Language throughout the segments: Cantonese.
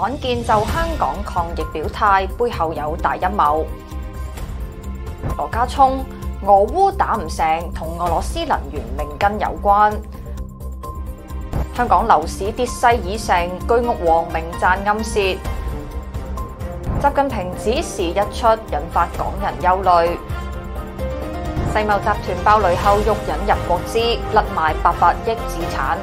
罕見就香港抗疫表態，背後有大陰謀。羅家聰，俄烏打唔成，同俄羅斯能源命根有關。香港樓市跌勢已成，居屋王明讚暗示。習近平指示一出，引發港人憂慮。世貿集團爆雷後，欲引入國資，甩賣800億資產。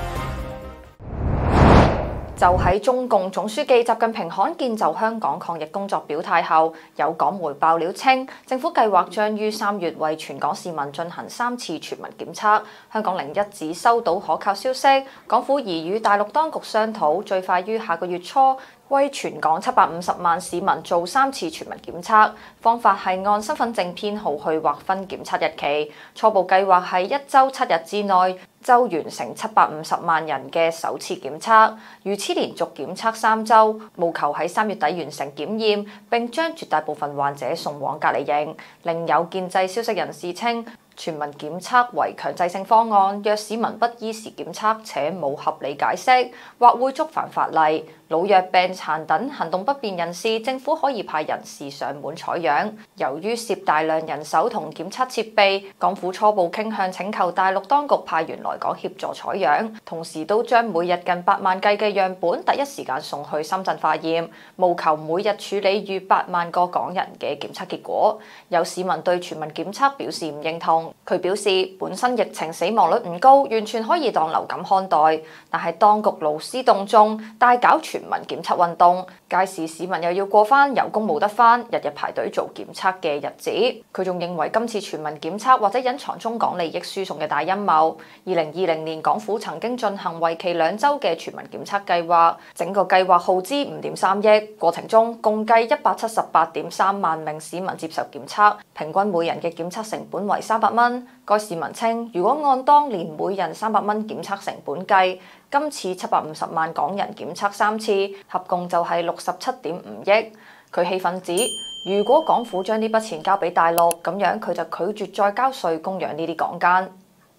就喺中共總書記習近平罕見就香港抗疫工作表態後，有港媒爆料稱，政府計劃將於3月為全港市民進行3次全民檢測。香港01指收到可靠消息，港府擬與大陸當局商討，最快於下個月初為全港750萬市民做3次全民檢測。方法係按身份證編號去劃分檢測日期，初步計劃係1週7日之內就完成750萬人嘅首次檢測，如此連續檢測3週，務求喺3月底完成檢驗，並將絕大部分患者送往隔離營。另有建制消息人士稱，全民檢測為強制性方案，若市民不依時檢測且冇合理解釋，或會觸犯法例。老弱病殘等行動不便人士，政府可以派人士上門採樣。由於涉大量人手同檢測設備，港府初步傾向請求大陸當局派員來港協助採樣，同時都將每日近8萬計嘅樣本第一時間送去深圳化驗，務求每日處理逾8萬個港人嘅檢測結果。有市民對全民檢測表示唔認同，佢表示本身疫情死亡率唔高，完全可以當流感看待，但係當局勞師動眾，大搞全民檢測運動，屆時市民又要過返有工冇得返，日日排隊做檢測嘅日子。佢仲認為今次全民檢測或者隱藏中港利益輸送嘅大陰謀。2020年港府曾經進行為期2週嘅全民檢測計劃，整個計劃耗資5.3億，過程中共計178.3萬名市民接受檢測，平均每人嘅檢測成本為300蚊。該市民稱，如果按當年每人300蚊檢測成本計，今次750萬港人檢測3次，合共就係67.5億。佢氣憤指，如果港府將呢筆錢交俾大陸，咁樣佢就拒絕再交稅供養呢啲港奸。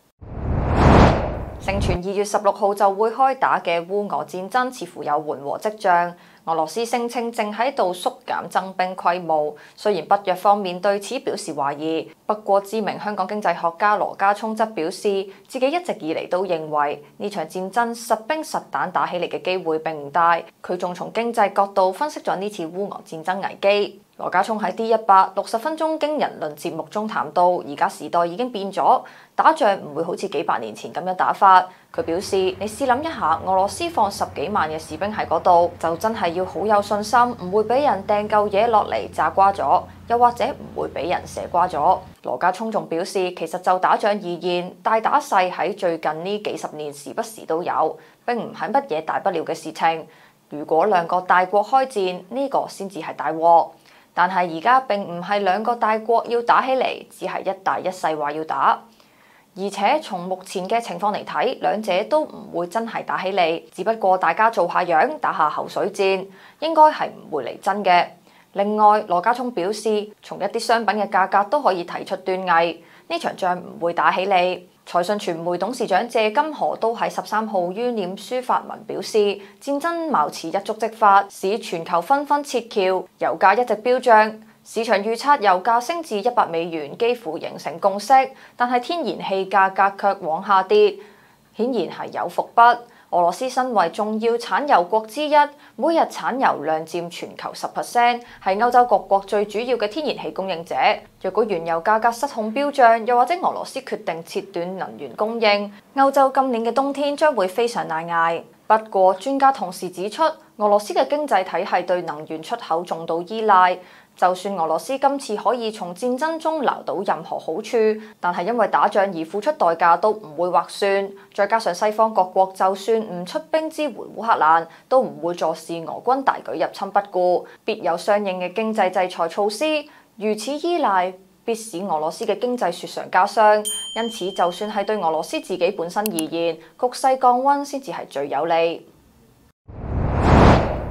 盛傳2月16號就會開打嘅烏俄戰爭似乎有緩和跡象。俄羅斯聲稱正喺度縮減增兵規模，雖然北約方面對此表示懷疑，不過知名香港經濟學家羅家聰則表示，自己一直以嚟都認為呢場戰爭實兵實彈打起嚟嘅機會並唔大。佢仲從經濟角度分析咗呢次烏俄戰爭危機。羅家聰喺 D100 60分鐘驚人論節目中談到，而家時代已經變咗，打仗唔會好似幾百年前咁樣打法。佢表示：你試諗一下，俄羅斯放10幾萬嘅士兵喺嗰度，就真係要好有信心，唔會俾人掟嚿嘢落嚟炸瓜咗，又或者唔會俾人射瓜咗。羅家聰仲表示，其實就打仗而言，大打細喺最近呢幾十年時不時都有，並唔係乜嘢大不了嘅事情。如果兩個大國開戰，呢個先至係大禍。但係而家並唔係兩個大國要打起嚟，只係一大一細話要打。而且從目前嘅情況嚟睇，兩者都唔會真係打起嚟，只不過大家做下樣，打下口水戰，應該係唔會嚟真嘅。另外，羅家聰表示，從一啲商品嘅價格都可以睇出端倪，呢場仗唔會打起嚟。財訊傳媒董事長謝金河都喺13號於臉書發文表示，戰爭貌似一觸即發，使全球紛紛撤僑，油價一直飆漲。市場預測油價升至$100幾乎形成共識，但係天然氣價格卻往下跌，顯然係有伏筆。俄羅斯身為重要產油國之一，每日產油量佔全球10%，係歐洲各國最主要嘅天然氣供應者。若果原油價格失控飆漲，又或者俄羅斯決定切斷能源供應，歐洲今年嘅冬天將會非常難捱。不過，專家同時指出，俄羅斯嘅經濟體系對能源出口重度依賴。就算俄羅斯今次可以從戰爭中撈到任何好處，但係因為打仗而付出代價都唔會劃算。再加上西方各國就算唔出兵支援烏克蘭，都唔會坐視俄軍大舉入侵不顧，必有相應嘅經濟制裁措施。如此依賴，必使俄羅斯嘅經濟雪上加霜。因此，就算係對俄羅斯自己本身而言，局勢降溫先至係最有利。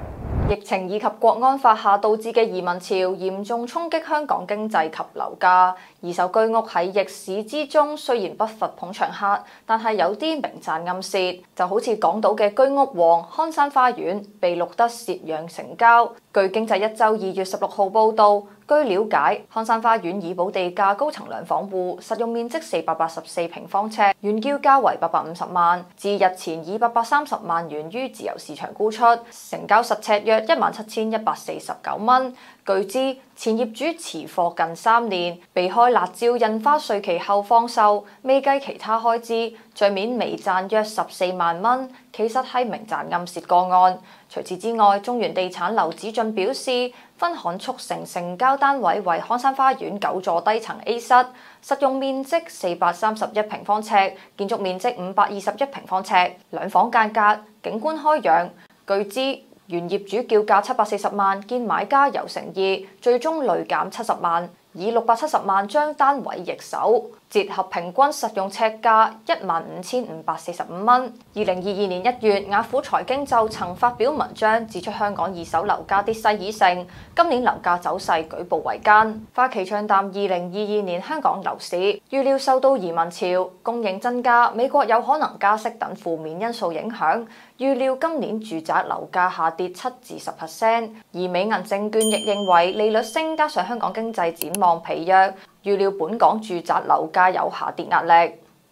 疫情以及國安法下導致嘅移民潮嚴重衝擊香港經濟及樓價。二手居屋喺逆市之中雖然不乏捧場客，但係有啲明賺暗蝕，就好似港島嘅居屋王康山花園被錄得蝕讓成交。據經濟一週2月16號報導，據了解，康山花園以保地價高層兩房戶，實用面積484平方尺，原叫價為850萬，至日前以830萬元於自由市場沽出，成交實尺約17,149蚊。據知，前業主持貨近3年，避開辣椒印花稅期後放售，未計其他開支，帳面微賺約14萬蚊，其實係明賺暗蝕個案。除此之外，中原地產劉子俊表示，分行促成交單位為康山花園9座低層 A 室，實用面積431平方尺，建築面積521平方尺，兩房間隔，景觀開揚。據知，原業主叫價740萬，見買家有誠意，最終累減70萬，以670萬將單位易手，折合平均實用尺價15,545蚊。2022年1月，雅虎財經就曾發表文章指出香港二手樓價跌勢已成，今年樓價走勢舉步維艱。花旗暢談2022年香港樓市，預料受到移民潮、供應增加、美國有可能加息等負面因素影響，預料今年住宅樓價下跌7至10%。而美銀證券亦認為利率升加上香港經濟展望疲弱，預料本港住宅樓價有下跌壓力。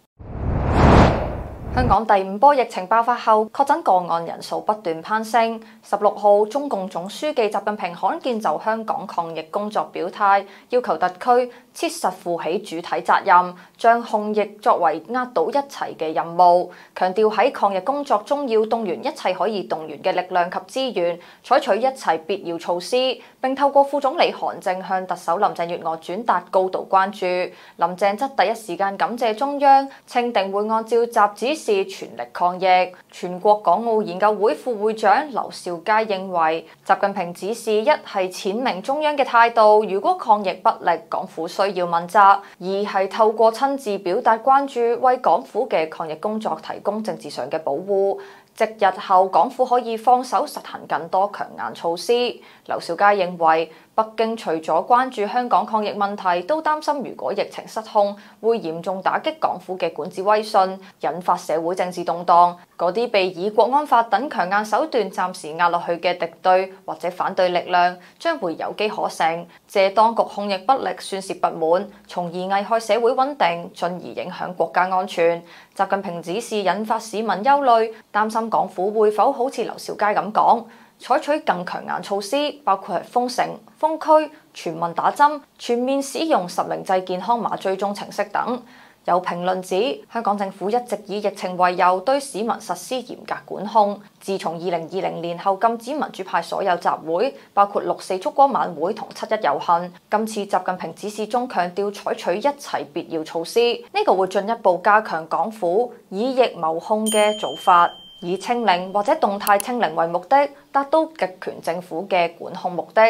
香港第5波疫情爆發後，確診個案人數不斷攀升。16號，中共總書記習近平罕見就香港抗疫工作表態，要求特區切實負起主體責任，將控疫作為壓倒一切嘅任務。強調喺抗疫工作中要動員一切可以動員嘅力量及資源，採取一切必要措施。並透過副總理韓正向特首林鄭月娥轉達高度關注。林鄭則第一時間感謝中央，稱定會按照習指示全力抗疫。全國港澳研究會副會長劉兆佳認為，習近平指示一係闡明中央嘅態度，如果抗疫不力，港府需要問責；二係透過親自表達關注，為港府嘅抗疫工作提供政治上嘅保護。即日後港府可以放手實行更多強硬措施。劉兆佳認為，北京除咗關注香港抗疫問題，都擔心如果疫情失控，會嚴重打擊港府嘅管治威信，引發社會政治動盪。嗰啲被以國安法等強硬手段暫時壓落去嘅敵對或者反對力量，將會有機可乘，借當局控疫不力宣泄不滿，從而危害社會穩定，進而影響國家安全。習近平指示引發市民憂慮，擔心港府會否好似劉兆佳咁講，採取更強硬措施，包括係封城、封區、全民打針、全面使用實名制健康碼追蹤程式等。有評論指，香港政府一直以疫情為由對市民實施嚴格管控。自從2020年後禁止民主派所有集會，包括6.4燭光晚會同7.1遊行。今次習近平指示中強調採取一切必要措施，呢個會進一步加強港府以疫謀控嘅做法，以清零或者動態清零為目的，達到極權政府嘅管控目的。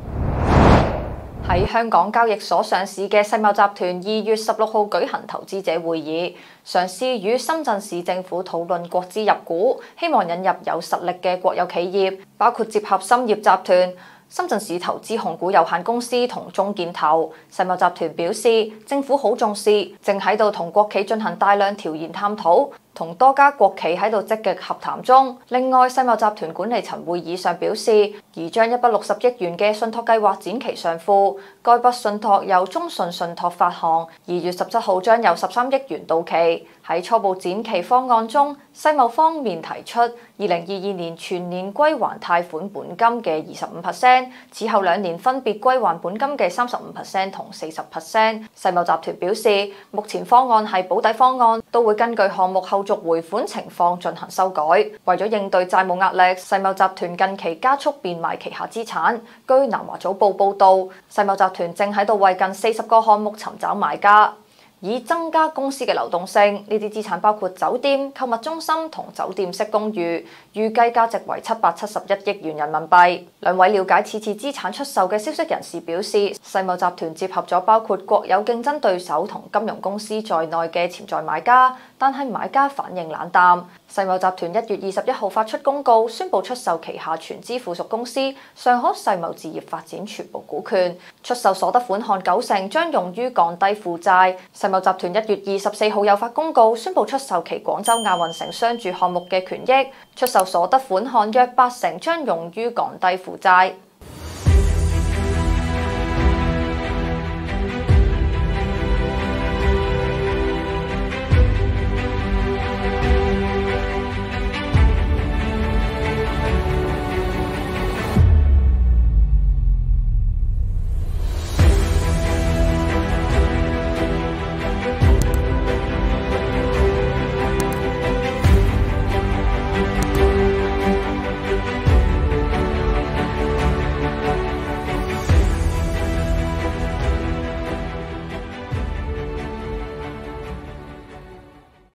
喺香港交易所上市嘅世茂集團2月16號舉行投資者會議，嘗試與深圳市政府討論國資入股，希望引入有實力嘅國有企業，包括接合深業集團、深圳市投資控股有限公司同中建投。世茂集團表示，政府好重視，正喺度同國企進行大量調研探討，同多家國企喺度積極洽談中。另外，世茂集團管理層會議上表示，擬將160億元嘅信託計劃展期上庫，該筆信託由中信信託發行，2月17號將有13億元到期。喺初步展期方案中，世茂方面提出2022年全年歸還貸款本金嘅25%，此後2年分別歸還本金嘅35%同40%。世茂集團表示，目前方案係保底方案，都會根據項目後續回款情況進行修改。為咗應對債務壓力，世茂集團近期加速變賣旗下資產。據南華早報報導，世茂集團正喺度為近40個項目尋找買家，以增加公司嘅流動性。呢啲資產包括酒店、購物中心同酒店式公寓，預計價值為771億元人民幣。兩位了解此次資產出售嘅消息人士表示，世茂集團接合咗包括國有競爭對手同金融公司在內嘅潛在買家，但係買家反應冷淡。 世茂集團1月21號發出公告，宣布出售旗下全資附屬公司上海世茂置業發展全部股權，出售所得款項90%將用於降低負債。世茂集團1月24號又發公告，宣布出售其廣州亞運城商住項目嘅權益，出售所得款項約80%將用於降低負債。